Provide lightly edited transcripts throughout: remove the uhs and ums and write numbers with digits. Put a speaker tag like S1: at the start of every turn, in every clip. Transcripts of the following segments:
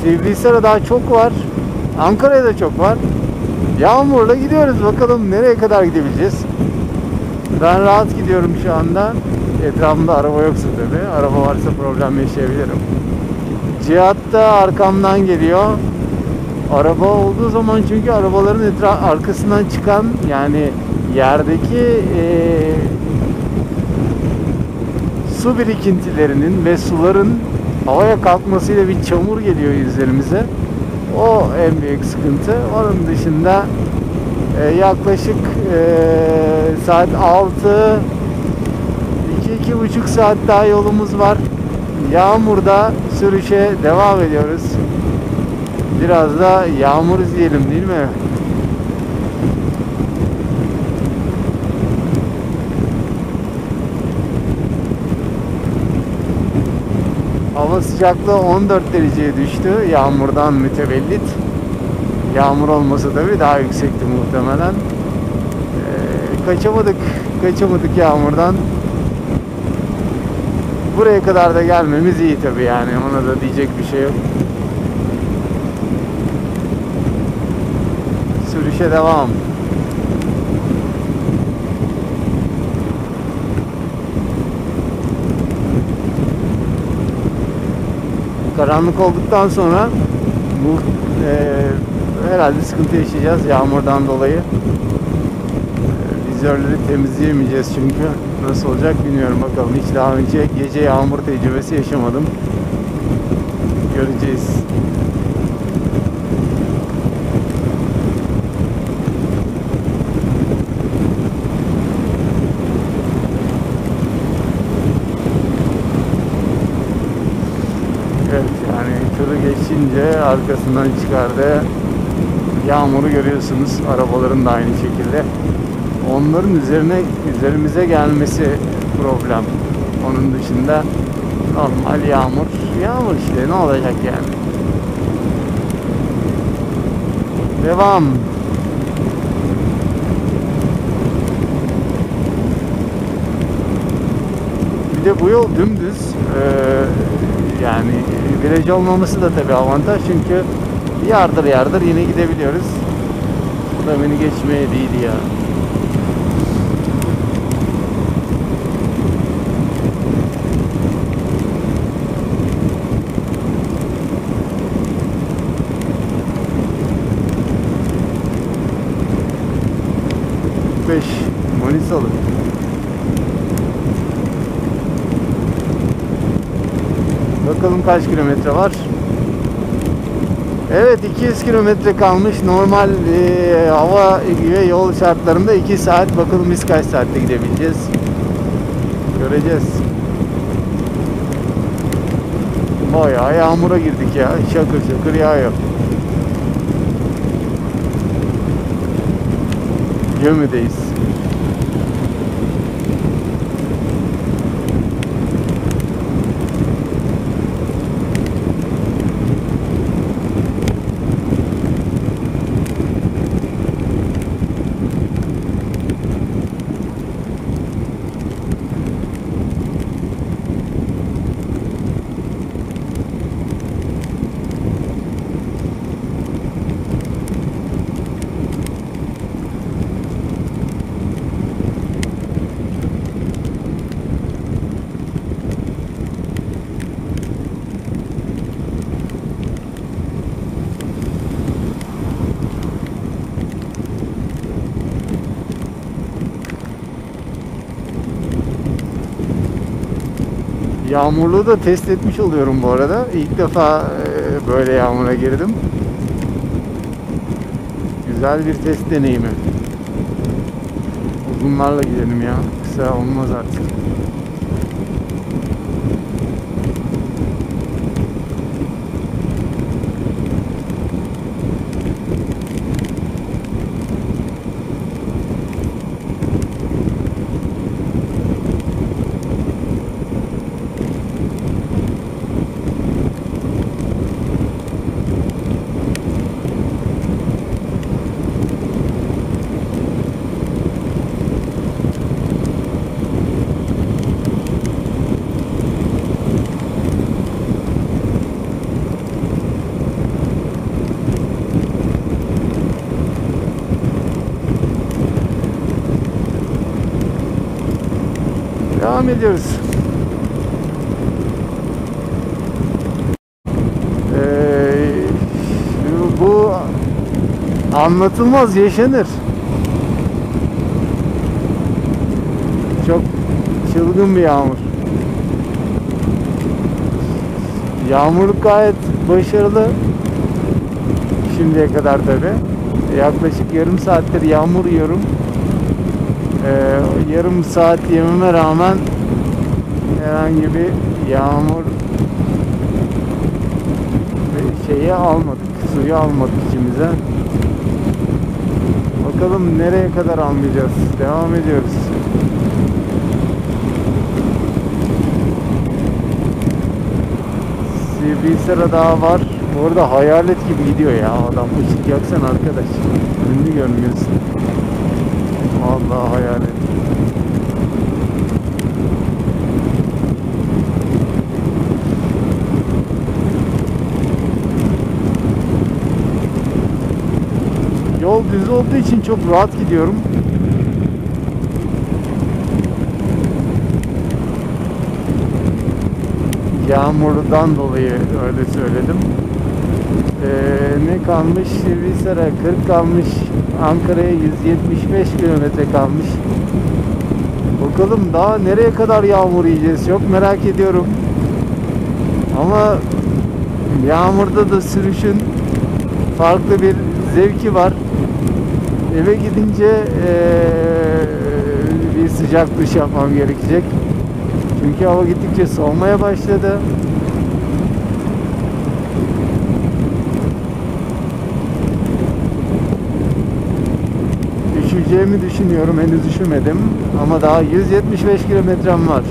S1: Sivrihisar'a daha çok var. Ankara'ya da çok var. Yağmurla gidiyoruz. Bakalım nereye kadar gidebileceğiz. Ben rahat gidiyorum şu anda. Etrafımda araba yoksa tabii. Araba varsa problem yaşayabilirim. Cihat da arkamdan geliyor. Araba olduğu zaman, çünkü arabaların arkasından çıkan, yani yerdeki su birikintilerinin ve suların havaya kalkmasıyla bir çamur geliyor yüzlerimize. O en büyük sıkıntı. Onun dışında yaklaşık saat 6, 2-2,5 saat daha yolumuz var. Yağmurda sürüşe devam ediyoruz. Biraz da yağmur izleyelim, değil mi? Hava sıcaklığı 14 dereceye düştü. Yağmurdan mütevellit. Yağmur olmasa tabii daha yüksekti muhtemelen. Kaçamadık yağmurdan. Buraya kadar da gelmemiz iyi tabii, yani ona da diyecek bir şey yok. Sürüşe devam. Karanlık olduktan sonra bu herhalde sıkıntı yaşayacağız yağmurdan dolayı. Vizörleri temizleyemeyeceğiz çünkü. Nasıl olacak bilmiyorum, bakalım. Hiç daha önce gece yağmur tecrübesi yaşamadım. Göreceğiz. Evet, yani tırı geçince arkasından çıkardı. Yağmuru görüyorsunuz. Arabaların da aynı şekilde. Onların üzerimize gelmesi problem. Onun dışında normal yağmur işte, ne olacak yani. Devam. Bir de bu yol dümdüz. Yani viraj olmaması da tabii avantaj, çünkü yardır yine gidebiliyoruz. Bu da beni geçmeye değdi ya. Manisalı. Bakalım kaç kilometre var. Evet, 200 kilometre kalmış. Normal hava ve yol şartlarında 2 saat. Bakalım biz kaç saatte gidebileceğiz. Göreceğiz. Bayağı yağmura girdik ya. Şakır şakır yağıyor. Gömü'deyiz. Yağmurluğu da test etmiş oluyorum bu arada. İlk defa böyle yağmura girdim. Güzel bir test deneyimi. Uzunlarla gidelim ya. Kısa olmaz artık. devam ediyoruz. Bu anlatılmaz, yaşanır. Çok çılgın bir yağmur. Yağmur gayet başarılı. Şimdiye kadar tabi. Yaklaşık yarım saattir yağmur yiyorum. Yarım saat yememe rağmen herhangi bir yağmur şeyi almadık. Suyu almadık içimize. Bakalım nereye kadar almayacağız. Devam ediyoruz. Sivrisera Dağı var. Bu arada hayalet gibi gidiyor ya adam. Işık yaksan arkadaş. Önünü görmüyorsun. Vallahi hayalet. Yol düz olduğu için çok rahat gidiyorum. Yağmurdan dolayı öyle söyledim. Ne kalmış? Sivrisara 40 kalmış. Ankara'ya 175 kilometre kalmış. Bakalım daha nereye kadar yağmur yiyeceğiz? Çok merak ediyorum. Ama yağmurda da sürüşün farklı bir zevki var. Eve gidince bir sıcak duş yapmam gerekecek. Çünkü hava gittikçe soğumaya başladı. Üşüyeceğimi düşünüyorum. Henüz üşümedim. Ama daha 175 kilometrem var.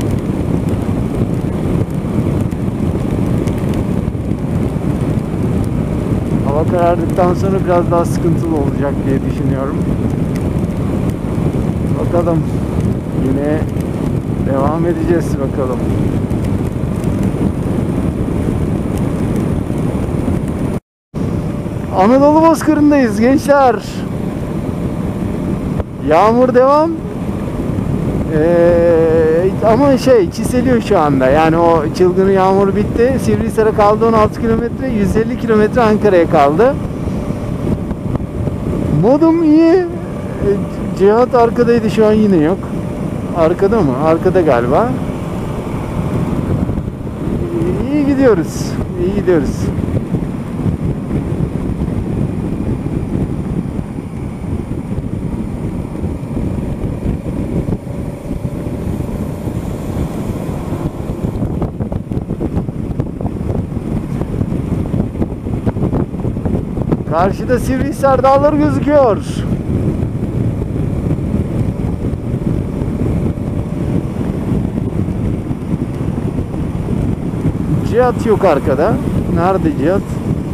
S1: Hava karardıktan sonra biraz daha sıkıntılı olacak diye düşünüyorum. Bakalım. Yine devam edeceğiz bakalım. Anadolu Bozkırı'ndayız gençler. Yağmur devam. Ama çiseliyor şu anda. Yani o çılgın yağmur bitti. Sivrisara kaldı 16 kilometre. 150 kilometre Ankara'ya kaldı. Modum iyi. Cihat arkadaydı, şu an yine yok. Arkada mı? Arkada galiba. İyi gidiyoruz. İyi gidiyoruz. Karşıda Sivrihisar Dağları gözüküyor. Cihat yok arkada. Nerede Cihat?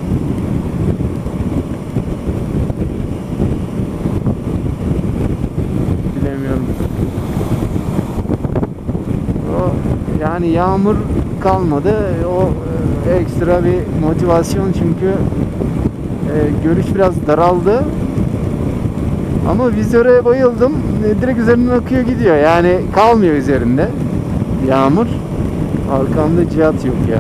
S1: Bilemiyorum. Yani yağmur kalmadı. O ekstra bir motivasyon, çünkü görüş biraz daraldı. Ama vizöre bayıldım. Direkt üzerinden akıyor gidiyor. Yani kalmıyor üzerinde yağmur. Arkamda Cihat yok ya.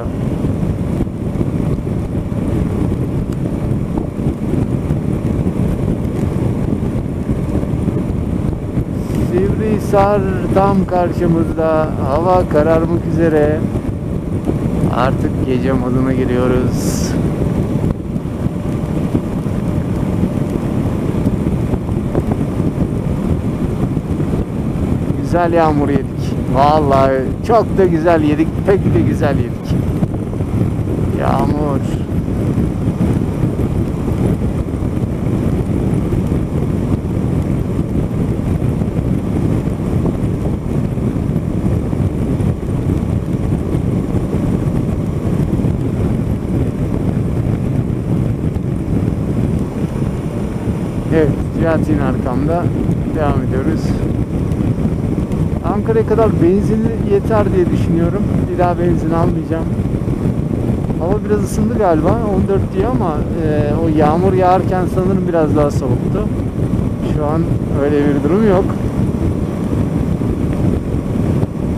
S1: Sivrihisar tam karşımızda. Hava kararmak üzere. Artık gece moduna giriyoruz. Güzel yağmur yedik. Vallahi çok da güzel yedik. Pek de güzel yedik. Yağmur. Evet, Cihat yine arkamda. Devam ediyoruz. Ankara'ya kadar benzin yeter diye düşünüyorum. Bir daha benzin almayacağım. Hava biraz ısındı galiba. 14 diyor ama o yağmur yağarken sanırım biraz daha soğuktu. Şu an öyle bir durum yok.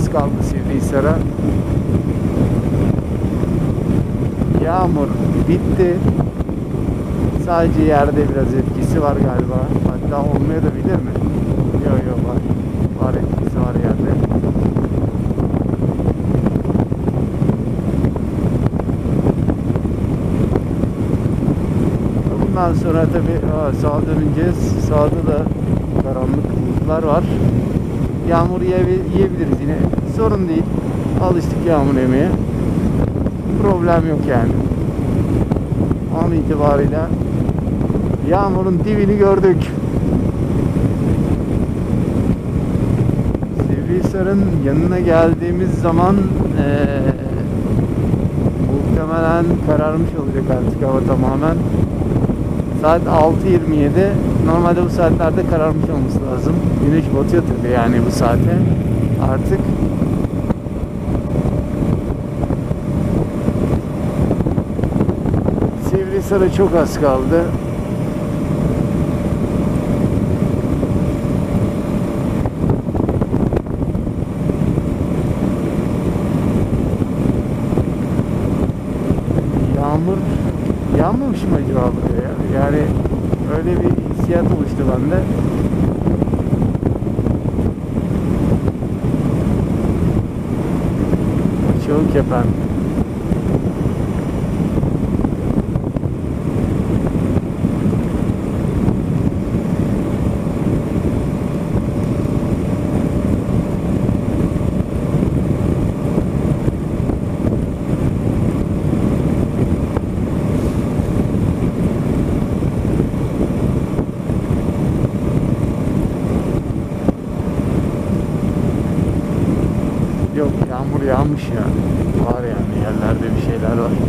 S1: az kaldı Sivrihisar'a. Yağmur bitti. Sadece yerde biraz etkisi var galiba. Hatta olmayabilir mi? Yok var. Var, etkisi var yerde. Bundan sonra tabii sağa döneceğiz. Sağda da karanlık bulutlar var. Yağmur yiyebiliriz yine. Sorun değil. Alıştık yağmur yemeye. Problem yok yani. An itibariyle yağmurun dibini gördük. Sivrihisar'ın yanına geldiğimiz zaman muhtemelen kararmış olacak artık hava tamamen. Saat 6:27. Normalde bu saatlerde kararmış olması lazım. Güneş batıyor tabii yani bu saate. Artık Sivrihisar'a çok az kaldı. Yağmur yağmamış mı acaba buraya? Yani öyle bir hissiyat oluştu bende. Çok kepen. Yok, yağmur yağmış ya. Var yani, yerlerde bir şeyler var.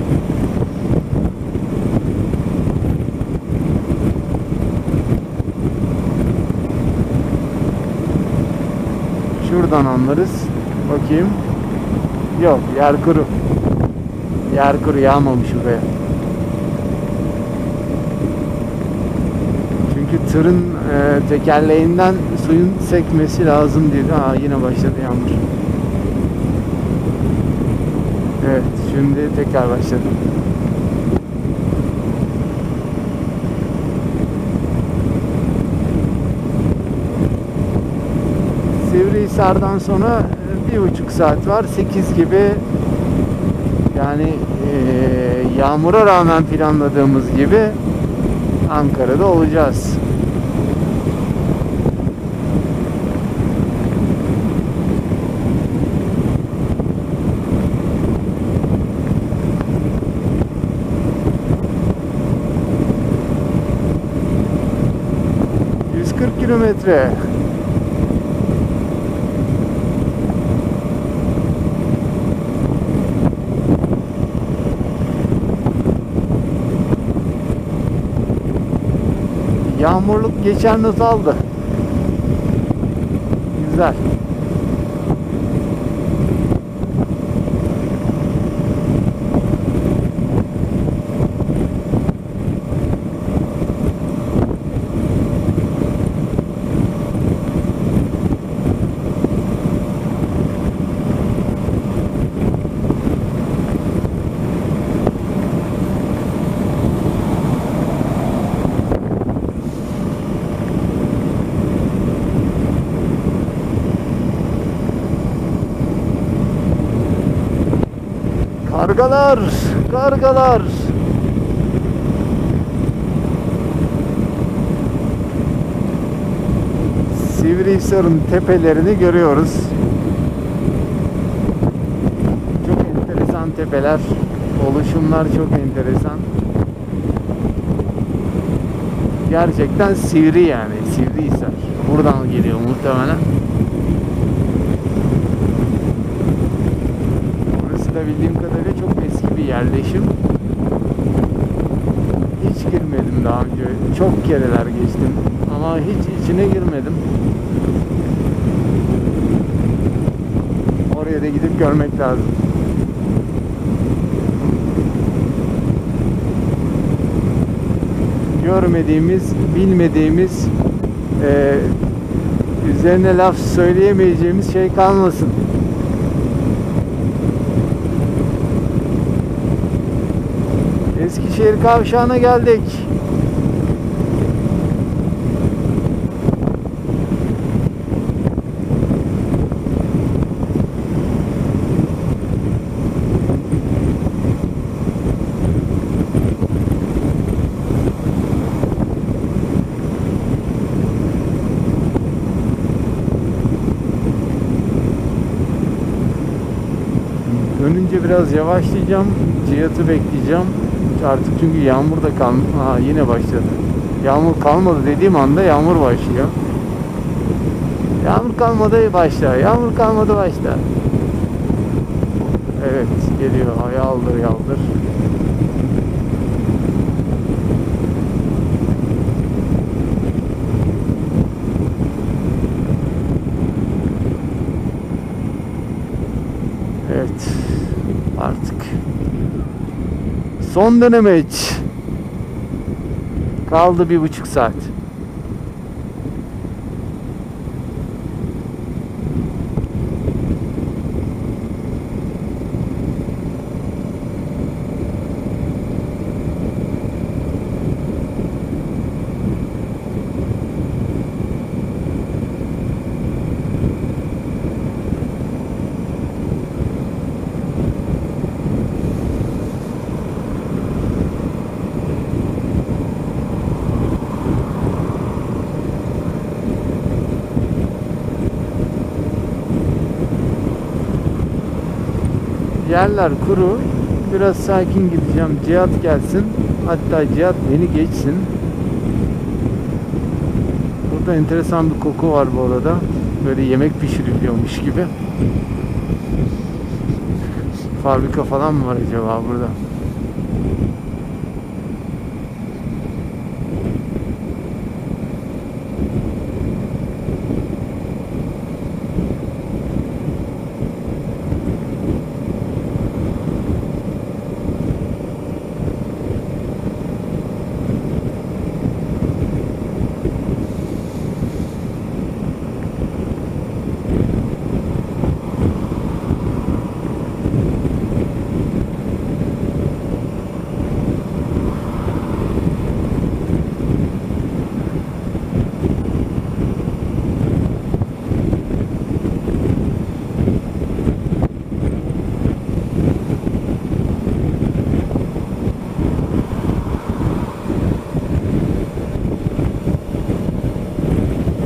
S1: Şuradan anlarız. Bakayım. Yok, yer kuru. Yer kuru, yağmamış buraya. Çünkü tırın tekerleğinden suyun sekmesi lazım diye. Yine başladı yağmur. Evet, şimdi tekrar başladı. Sivrihisar'dan sonra 1,5 saat var. 8 gibi, yani yağmura rağmen planladığımız gibi Ankara'da olacağız. Kilometre. Yağmurluk geçen not aldı. Güzel. Kargalar, kargalar. Sivrihisar'ın tepelerini görüyoruz. Çok enteresan tepeler, oluşumlar çok enteresan. Gerçekten sivri yani, Sivrihisar. Buradan geliyor muhtemelen. Bildiğim kadarıyla çok eski bir yerleşim. Hiç girmedim daha önce. Çok kereler geçtim ama hiç içine girmedim. Oraya da gidip görmek lazım. Görmediğimiz, bilmediğimiz, üzerine laf söyleyemeyeceğimiz şey kalmasın. Eskişehir kavşağına geldik. Dönünce biraz yavaşlayacağım. Cihat'ı bekleyeceğim. Artık çünkü yağmur da yine başladı. Yağmur kalmadı dediğim anda yağmur başlıyor. Yağmur kalmadı başla. Yağmur kalmadı başla. Evet geliyor. Yaldır yaldır. Evet. Artık son denemeç. Kaldı 1,5 saat. Yerler kuru. Biraz sakin gideceğim. Cihat gelsin. Hatta Cihat beni geçsin. Burada enteresan bir koku var bu arada. Böyle yemek pişiriliyormuş gibi. Fabrika falan mı var acaba burada?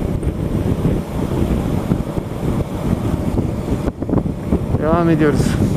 S1: Devam ediyoruz.